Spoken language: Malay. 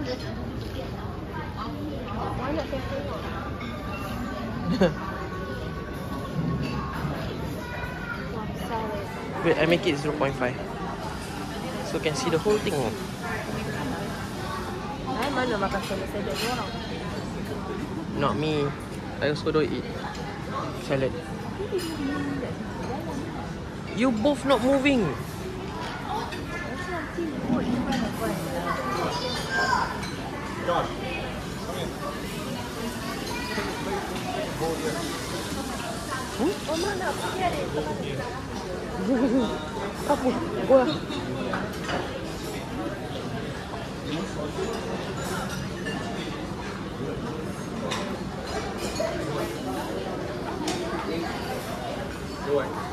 Banyak saya tengok. Wait, I make it 0.5. So can see the whole thing. Mana makan salad dia orang? Not me. I also don't eat salad. You both not moving. John, Oh mana? Apa? Gua. Rồi.